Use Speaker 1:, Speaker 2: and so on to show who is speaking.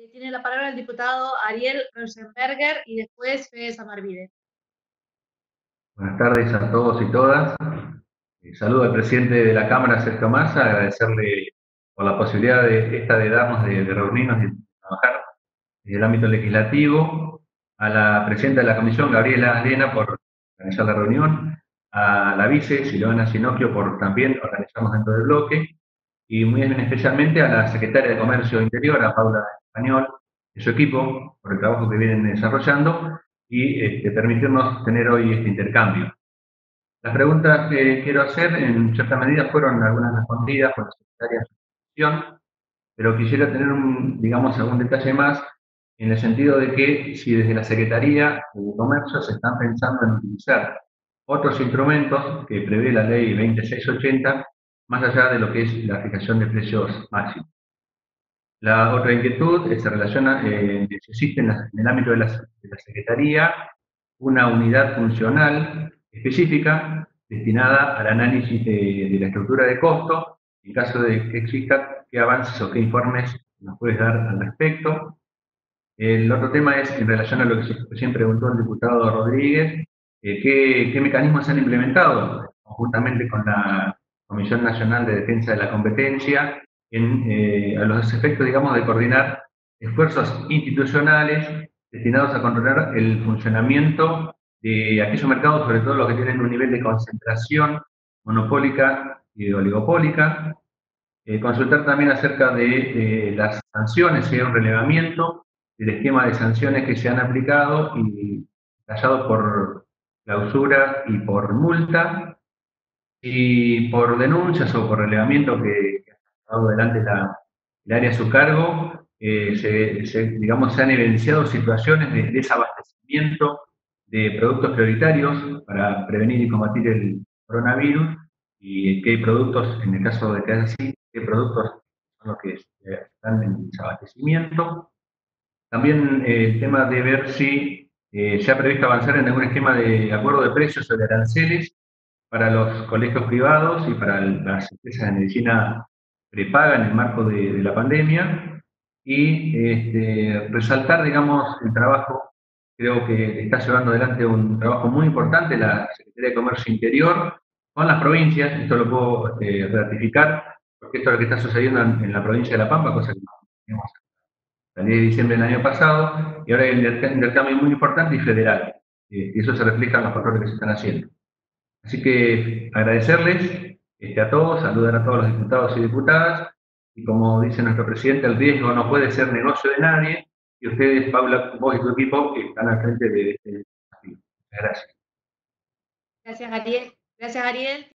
Speaker 1: Tiene la palabra el diputado Ariel Rosenberger y después Fede Samarvide.
Speaker 2: Buenas tardes a todos y todas. Saludo al presidente de la Cámara, Sergio Massa, agradecerle por la posibilidad de darnos de reunirnos y trabajar en el ámbito legislativo, a la presidenta de la Comisión, Gabriela Lena, por organizar la reunión, a la vice, Silvana Sinocchio, por también organizarnos dentro del bloque, y muy especialmente a la secretaria de Comercio Interior, a Paula Español, y su equipo, por el trabajo que vienen desarrollando, y permitirnos tener hoy este intercambio. Las preguntas que quiero hacer, en cierta medida, fueron algunas respondidas por la secretaria de Educación, pero quisiera tener, digamos, algún detalle más en el sentido de que si desde la Secretaría de Comercio se están pensando en utilizar otros instrumentos que prevé la ley 2680, más allá de lo que es la fijación de precios máximos. La otra inquietud se relaciona, si existe en el ámbito de la Secretaría una unidad funcional específica destinada al análisis de la estructura de costo, en caso de que exista, qué avances o qué informes nos puedes dar al respecto. El otro tema es en relación a lo que recién preguntó el diputado Rodríguez, qué mecanismos se han implementado conjuntamente con la Comisión Nacional de Defensa de la Competencia a los efectos, digamos, de coordinar esfuerzos institucionales destinados a controlar el funcionamiento de aquellos mercados, sobre todo los que tienen un nivel de concentración monopólica y oligopólica. Consultar también acerca de las sanciones, si hay un relevamiento del esquema de sanciones que se han aplicado y tallado por clausura y por multa, y por denuncias o por relevamiento que ha dado adelante el área a su cargo, digamos, se han evidenciado situaciones de desabastecimiento de productos prioritarios para prevenir y combatir el coronavirus, y qué productos, en el caso de que es así, qué productos son los que están en desabastecimiento. También el tema de ver si se ha previsto avanzar en algún esquema de acuerdo de precios o de aranceles para los colegios privados y para las empresas de medicina prepaga en el marco de la pandemia, y resaltar, digamos, el trabajo. Creo que está llevando adelante un trabajo muy importante la Secretaría de Comercio Interior con las provincias. Esto lo puedo ratificar, porque esto es lo que está sucediendo en la provincia de La Pampa, cosa que no teníamos la ley de diciembre del año pasado, y ahora hay un intercambio muy importante y federal, y eso se refleja en los controles que se están haciendo. Así que agradecerles a todos, saludar a todos los diputados y diputadas, y como dice nuestro presidente, el riesgo no puede ser negocio de nadie, y ustedes, Paula, vos y tu equipo, que están al frente de este desafío. Muchas gracias.
Speaker 1: Gracias, Ariel. Gracias, Ariel.